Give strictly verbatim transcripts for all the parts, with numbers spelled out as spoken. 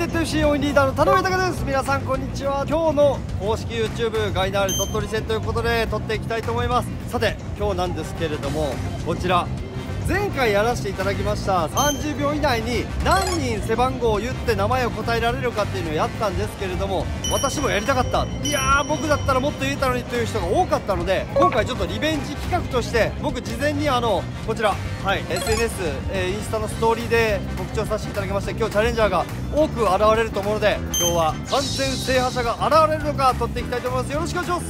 徹底 エフシー 応援リーダーの田上隆です。皆さんこんにちは。今日の公式 YouTube ガイナーレ鳥取戦ということで撮っていきたいと思います。さて今日なんですけれども、こちら前回やらせていただきましたさんじゅうびょう以内に何人背番号を言って名前を答えられるかっていうのをやったんですけれども、私もやりたかった、いやー僕だったらもっと言えたのにという人が多かったので、今回ちょっとリベンジ企画として僕事前にあのこちら、はい、エスエヌエス、えー、インスタのストーリーで告知をさせていただきまして、今日チャレンジャーが多く現れると思うので、今日は完全制覇者が現れるのか撮っていきたいと思います。よろしくお願いします。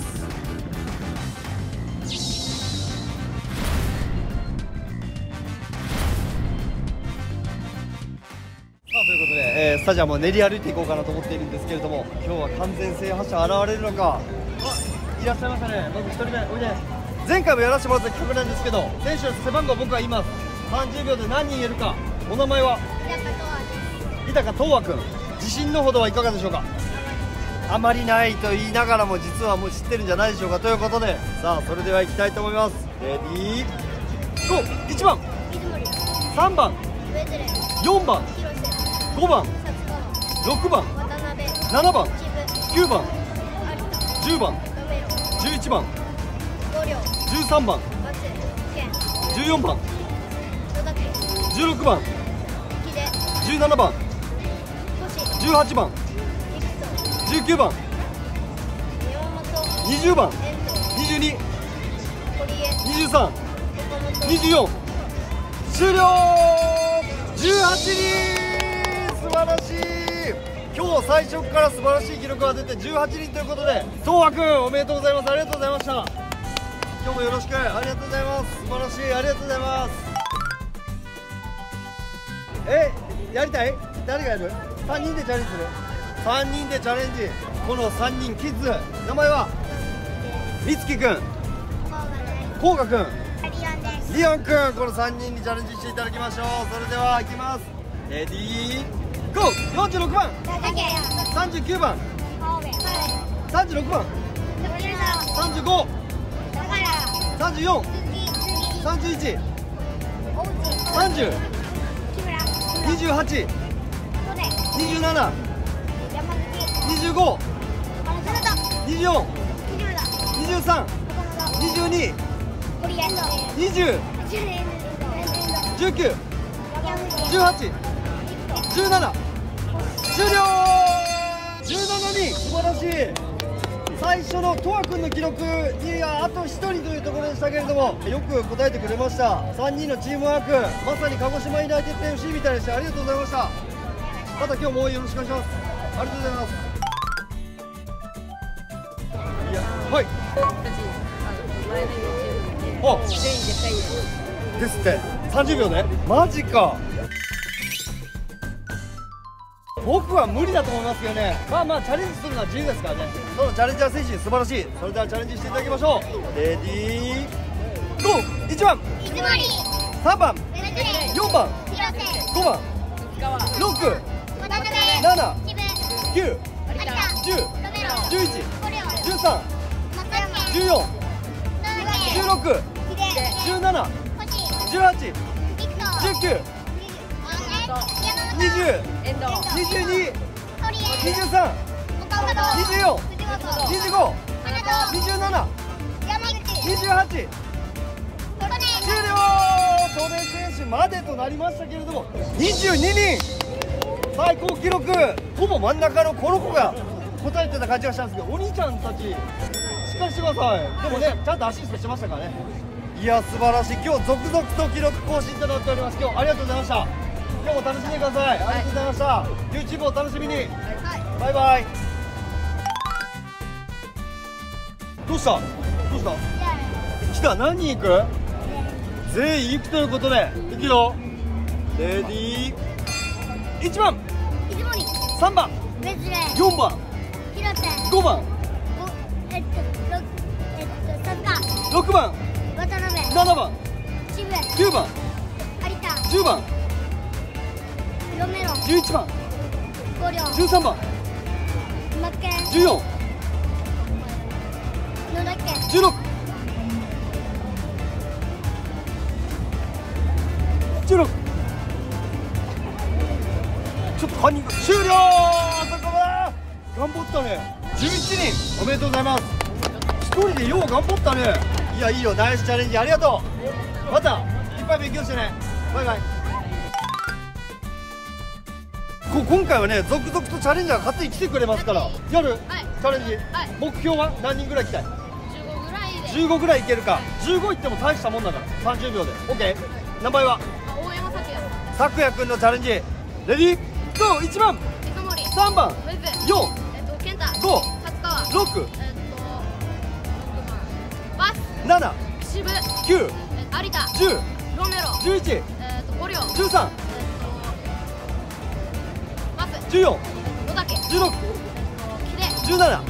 ということで、えー、スタジアムを練り歩いていこうかなと思っているんですけれども、今日は完全制覇者現れるのか。あ、いらっしゃいましたね。まずひとりめおいで。前回もやらせてもらった企画なんですけど、選手の背番号僕は言います。さんじゅうびょうで何人言えるか。お名前は日高東和君。自信のほどはいかがでしょうか。あまりないと言いながらも実はもう知ってるんじゃないでしょうか。ということで、さあそれではいきたいと思います。レディーゴー。いちばん、さんばん、よんばん、ごばん、ろくばん、ななばん、きゅうばん、じゅうばん、じゅういちばん、じゅうさんばん、じゅうよんばん、じゅうろくばん、じゅうななばん、じゅうはちばん、じゅうきゅうばん、にじゅうばん、にじゅうに、にじゅうさん、にじゅうよん、終了。じゅうはちにん、素晴らしい。今日最初から素晴らしい記録が出てじゅうはちにんということで、東和君おめでとうございます。ありがとうございました。今日もよろしく。ありがとうございます。素晴らしい。ありがとうございます。え、やりたい？誰がやる？さんにんでチャレンジする？さんにんでチャレンジ。このさんにんキッズ、名前はみつきくん、こうがくん、リオンくん。このさんにんにチャレンジしていただきましょう。それではいきます。レディーゴー。よんじゅうろくばん、さんじゅうきゅうばん、さんじゅうろくばん、さんじゅうご、さんじゅうよん、さんじゅういち、さんじゅう、にじゅうはち、にじゅうなな、にじゅうご、にじゅうよん、にじゅうさん、にじゅうに、にじゅう、じゅうきゅう、じゅうはち、じゅうなな、終了。じゅうななにん、素晴らしい。最初のとわくんの記録にあとひとりというところでしたけれども、よく答えてくれました。さんにんのチームワーク、まさに鹿児島ユナイテッド エフシー みたいでした。ありがとうございました。また今日もよろしくお願いします。ありがとうございます。いや、はい。あ、ですってさんじゅうびょうで、マジか。僕は無理だと思いますけどね。まあまあチャレンジするのは自由ですからね。そのチャレンジャー精神素晴らしい。それではチャレンジしていただきましょう。レディーゴー。いちばん、さんばん、よんばん、ごばん、ろく、なな、きゅう、じゅう、じゅういち、じゅうさん、じゅうよん、じゅうろく、じゅうなな、じゅうはち、じゅうきゅう、にじゅう、にじゅうに、にじゅうさん、にじゅうよん、にじゅうご、にじゅうなな、にじゅうはち、終了。戸根選手までとなりましたけれども、にじゅうににん、最高記録。ほぼ真ん中のこの子が答えてた感じがしたんですけど、お兄ちゃんたちしっかりしてください。でもね、ちゃんとアシストしてましたからね。いや素晴らしい。今日続々と記録更新となっております。今日ありがとうございました。今日も楽しんでください。ありがとうございました。はい、YouTube をお楽しみに。はい、バイバイ。どうした？どうした？来た。何人行く？全員行くということで、行くよ。レディーいちばん、さんばん、よんばん、ごばん、ろくばん、ななばん、きゅうばん、じゅうばん、じゅういちばん、じゅうさんばん、じゅうよん、じゅうろく、じゅうろく、ちょっとカンニング終了。 張ったね。じゅういちにんおめでとうございます。ひとりでよう頑張ったね。いやいいよ、ナイスチャレンジありがとう。またいっぱい勉強してね。バイバイ。こ今回はね続々とチャレンジャーが勝手に来てくれますからやる、はい、チャレンジ、はい、目標は何人ぐらい来たい？じゅうごぐらいでじゅうごぐらいいけるか。じゅうごいっても大したもんだからさんじゅうびょうで OK。 名前は大山咲也。咲也くんのチャレンジレディーゴー。いちばん池森、さんばんウェブ、よんえっと健太、ご達川、ろくえっとバス、なな岸部、きゅう有田、じゅうロメロ、じゅういちえっとゴリオ、じゅうさんじゅうよん野竹、じゅうろく木出、じゅうなな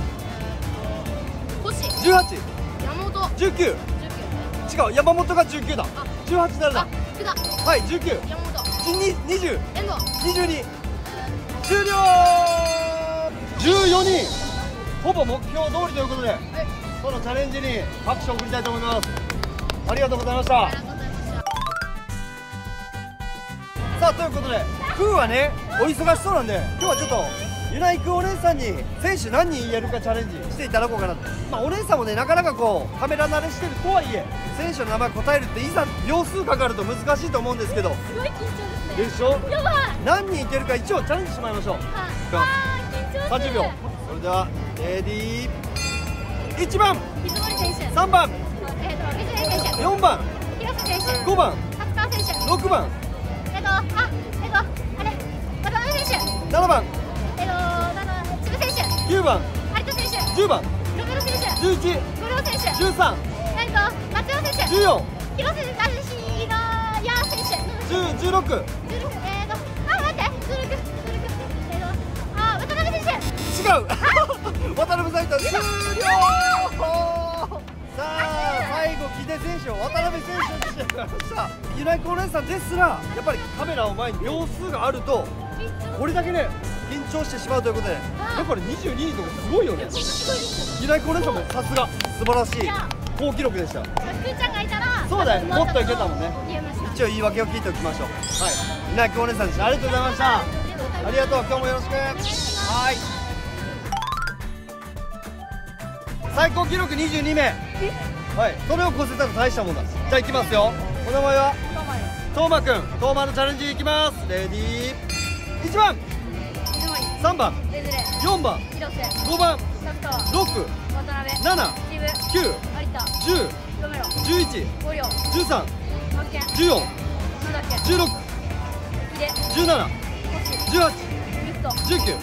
星、じゅうはち山本、じゅうきゅう違う山本がじゅうきゅうだ。じゅうはち誰だ？福田、はい、じゅうきゅう山本、にじゅう遠藤、にじゅうに終了。じゅうよにんほぼ目標通りということで、はい、このチャレンジに拍手を送りたいと思います。ありがとうございました。さあということでクーはねお忙しそうなんで今日はちょっとユナイクお姉さんに選手何人言えるかチャレンジしていただこうかなと。まあお姉さんもねなかなかこうカメラ慣れしてるとはいえ選手の名前答えるっていざ秒数かかると難しいと思うんですけど、 すごい緊張ですね。 でしょ。やばい。何人いけるか一応チャレンジしてもらいましょう。 あー緊張する。 さんじゅうびょう。それではレディーいちばん水森選手、 さんばんえっと水森選手、 よんばん広瀬選手、 ごばん達川選手、 ろくばんえっとあえっとあれ渡辺選手、 ななばんえっと千葉選手、 きゅうばん有田選手、 じゅうばんロメロ選手、 じゅういち五郎選手、 じゅうさんえっと松山選手、 じゅうよん広瀬選手、ヤー選手、 じゅうじゅうろくじゅうろくえっとあ待ってじゅうろくじゅうろくえっとあ渡辺選手。 違う渡辺さんいた終了さあ最後木出選手を渡辺選手にしてくれました。ユナイクお姉さんですらやっぱりカメラを前に秒数があるとこれだけね緊張してしまうということで、やっぱりにじゅうににんとかすごいよね。ユナイクお姉さんもさすが素晴らしい好記録でした。 くーちゃんがいたらそうだよ、もっといけたもんね。 言えました。 一応言い訳を聞いておきましょう。はい、ユナイクお姉さんでした。ありがとうございました。ありがとう、今日もよろしく。はい、最高記録にじゅうにめい、はい、それを越せたら大したもんだ。じゃあいきますよ。お名前はトーマくん。トーマのチャレンジいきます。レディーいちばんさんばんよんばんごばんろくななきゅうじゅうじゅういちじゅうさんじゅうよんじゅうろくじゅうななじゅうはちじゅうきゅう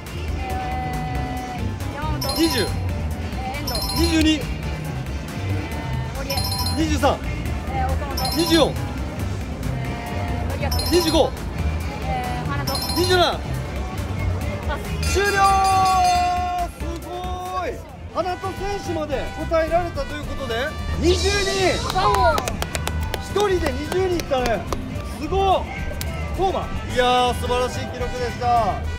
にじゅうにじゅうににじゅうさんにじゅうよんにじゅうごにじゅうなな終了。すごい。花戸選手まで答えられたということでにじゅうににん、ひとりでにじゅうにんいったね。すごい。トーマ、いやー素晴らしい記録でした。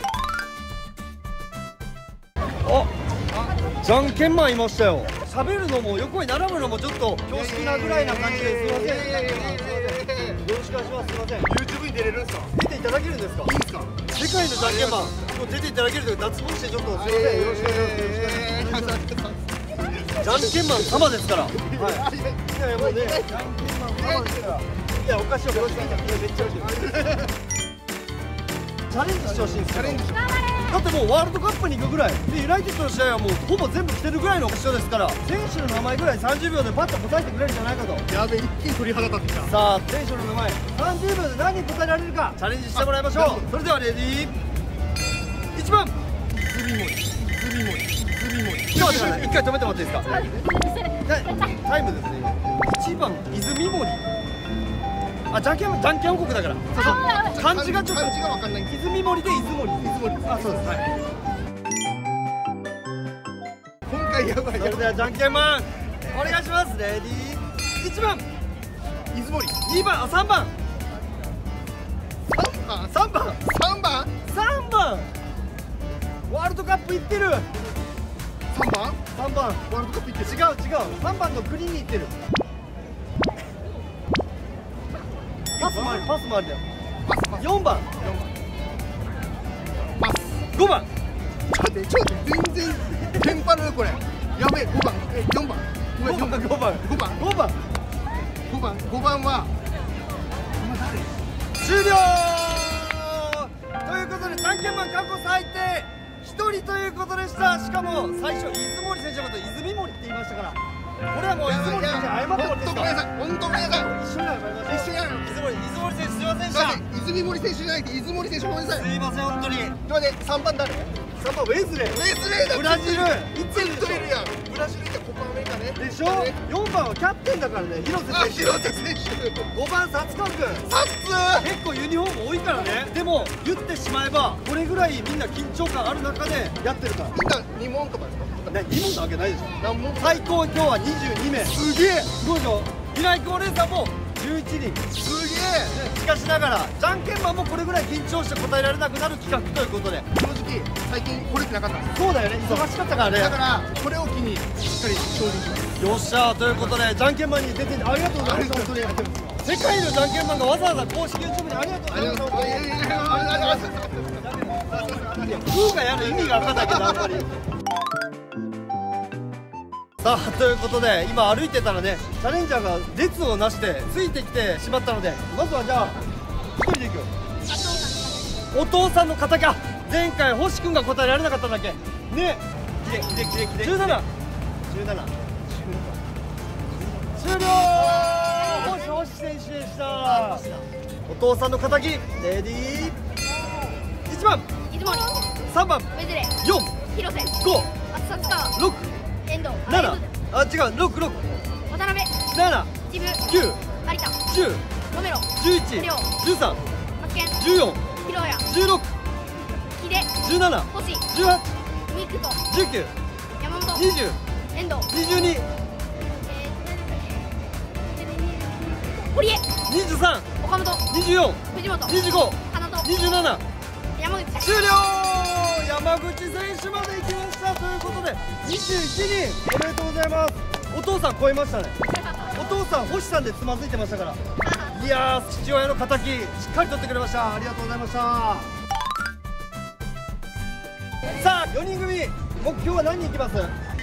あ、じゃんけんマンいましたよ。喋るのも横に並ぶのもちょっと恐縮なぐらいな感じですいません。よろしくお願いします。すいません。 YouTube に出れるんですか？ 出ていただけるんですか？いいですか？世界のじゃんけんマン出ていただけるという脱帽してちょっとすいません。よろしくお願いします。じゃんけんマン様ですから。はい。いやいやもうね、じゃんけんマン様ですから。いやおかしいおかしい。めっちゃ嬉しい。チャレンジしてほしいんですよ。だってもうワールドカップに行くぐらいでユナイテッドの試合はもうほぼ全部来てるぐらいの人ですから、選手の名前ぐらいさんじゅうびょうでパッと答えてくれるんじゃないかと。 やべ、一気に鳥肌立ってきた。 さあ選手の名前さんじゅうびょうで何人答えられるかチャレンジしてもらいましょう。それではレディーいちばん泉森泉森泉森。 ちょっと待って、一回止めてもらっていいですか？タイムですね。いちばん泉森。あ、じゃんけんじゃんけん王国だから。そうそう。漢字がちょっと漢字がわかんない。 泉森で出森。出森。あ、そうです。はい。 今回やばい。 それではじゃんけんマンお願いします。レディーいちばん出森。 にばんあさんばんあ、 さんばんさんばんさんばんワールドカップ行ってる。 さんばんさんばんワールドカップ行って違う違うさんばんの国に行ってる。パス回りパス回りだよ。よんばんパスごばんちょっ待ってちょっと全然テンパるこれ。やべえごばんえよんばんごめんよんばんごばんごばんごばんごばんごばんは今誰？ 終了ということでじゃんけんマン過去最低ひとりということでした。しかも最初出森選手のこと泉森って言いましたから、これはもう出森選手謝ってもらっていいですか。 本当ごめんなさい本当ごめんなさい。 一緒に謝りましょう。 一緒に謝りましょう。 出森出森選手すいませんでした。 すいません泉森選手じゃなくて出森選手ごめんなさい。 すいません本当に。 ちょっと待ってさんばん誰？ さんばんウェズレー。 ウェスレーだ。 ブラジルいってるでしょ。 いるやん。ブラジルいたコパアメリカね。 でしょ。よんばんはキャプテンだからね、広瀬あ選手。 広瀬選手。 ごばん薩川君。 サッツー。 結構ユニフォーム多いからね。でも言ってしまえばこれぐらいみんな緊張感ある中でやってるから。 みんなに問とかですか？ ね、に問なわけないでしょ。 何問？ 最高今日はにじゅうにめい。 すげえ。 すごいでしょ。平井君お姉さんもじゅういちにん。 すげえ。 しかしながらじゃんけんマンもこれぐらい緊張して答えられなくなる企画ということで。 正直最近来れてなかったんです。 そうだよね、忙しかったからね。 だからこれを機にしっかり精進します。 よっしゃーということでじゃんけんマンに出てありがとうございます。本当に世界のじゃんけんマンがわざわざ公式 ユーチューブ にありがとうございます。フーがやる意味が分かんないけどあんまり。さあということで今歩いてたらねチャレンジャーが列をなしてついてきてしまったので、まずはじゃあ一人でいくよ。お父さんの敵。前回星君が答えられなかったんだっけね。キレキレキレキレじゅうななじゅうなな終了。星星選手でした。お父さんの敵レディーいちばん出森、 さんばんウェズレー、 よん広瀬、 ご薩川、 ろく遠藤、 ななあ違うろくろく渡辺、 なな一部、 きゅう有田、 じゅうロメロ、 じゅういちじゅうさんマツケン、 じゅうよん広谷、 じゅうろく木出、 じゅうなな星、 じゅうはミクト、 ちじゅうきゅう山本、 にじゅう遠藤、 にじゅうに堀江、 にじゅうさん岡本、 にじゅうよん藤本、 にじゅうご花と、 にじゅうなな山口、 終了。山口選手まで行きましたということでにじゅういちにんおめでとうございます。お父さん超えましたね。お父さん星さんでつまずいてましたから、いやー父親の敵しっかり取ってくれました。ありがとうございました。さあよにん組目標は何人いきます？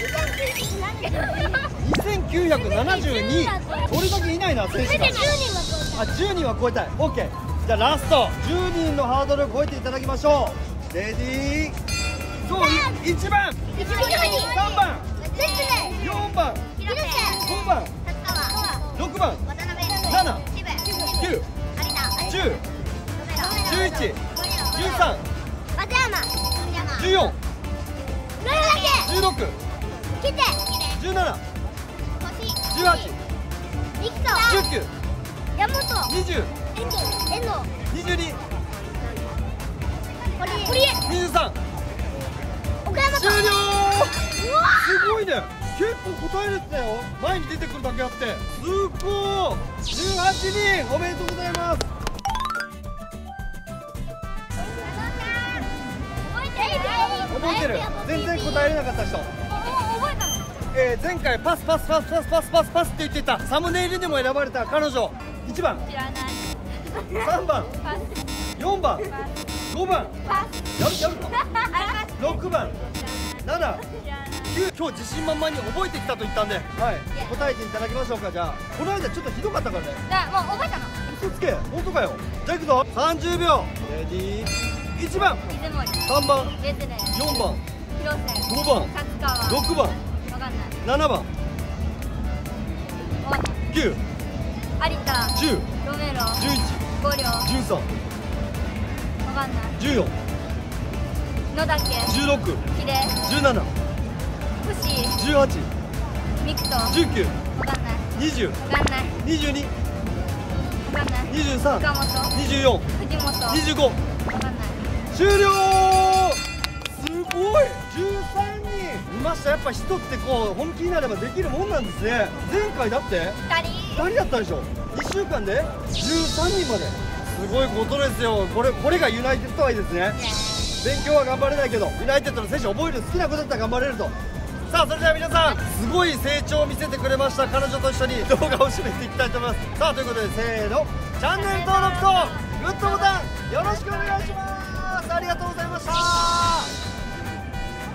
にせんきゅうひゃくななじゅうに。これだけいないな選手が。あじゅうにんは超えたい。 OK。 じゃあラストじゅうにんのハードルを超えていただきましょう。レディーそういちばんさんばんよんばんごばんろくばんななきゅうじゅうじゅういちじゅうさんじゅうよんじゅうろくじゅうななじゅうはちじゅうきゅうにじゅうにじゅうににじゅうさん終了。すごいね、結構答えれてたよ。前に出てくるだけあってすごい。じゅうはちにんおめでとうございます。覚えてる？全然答えれなかった人。えー、前回パスパスパスパスパスパスパスって言ってたサムネイルにも選ばれた彼女。いちばんさんばんよんばんごばんやるやるかろくばんななきゅう今日自信満々に覚えてきたと言ったんで、はい、答えていただきましょうか。じゃあこの間ちょっとひどかったからね。 もう覚えたの。 嘘つけ、本当かよ。じゃあいくぞ。さんじゅうびょうレディーいちばん出森、 さんばんレズレー、 よんばん広瀬、 ごばん薩川、 ろくばんわかんない、 ななばんわかんない、 きゅう有田、 じゅうロメロ、 じゅういち五両、 じゅうさんわかんない、 じゅうよん野岳、 じゅうろく木出、 じゅうなな星、 じゅうはちミクト、 じゅうきゅうわかんない、 にじゅうわかんない、 にじゅうにわかんない、 にじゅうさん岡本、 にじゅうよん藤本、 にじゅうごわかんない、 終了。すごいじゅうさんにんいました。やっぱ人ってこう本気になればできるもんなんですね。前回だって二人、 ふたりだったでしょ。いっしゅうかんでじゅうさんにんまで。すごいことですよ。これこれがユナイテッド愛ですね。勉強は頑張れないけどユナイテッドの選手覚える好きなことだったら頑張れると。さあそれでは皆さんすごい成長を見せてくれました彼女と一緒に動画を締めていきたいと思います。さあということでせーのチャンネル登録とグッドボタンよろしくお願いします。ありがとうございました。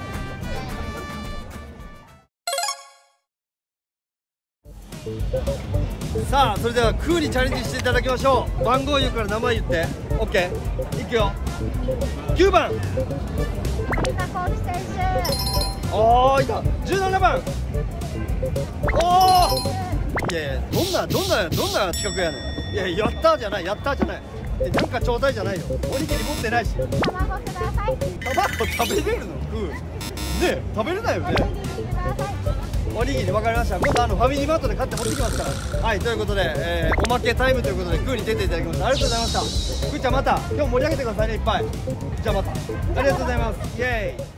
さあそれではクーにチャレンジしていただきましょう。番号言うから名前言って。 OK いくよ。きゅうばん、 有田浩輝選手。 おーいた。じゅうななばん、おお。いやいや、どんなどんなどんな企画やねん。いややったーじゃない、やったーじゃない。えなんかちょうだいじゃないよ。おにぎり持ってないし。 卵ください。 卵食べれるの？クーねえ食べれないよね。 おにぎりください。 おにぎり分かりました。今度あのファミリーマートで買って持ってきますから。はい、ということで、えー、おまけタイムということでクーに出ていただきました。ありがとうございました。クーちゃんまた今日盛り上げてくださいね、いっぱい。じゃあまたありがとうございます。イエーイ。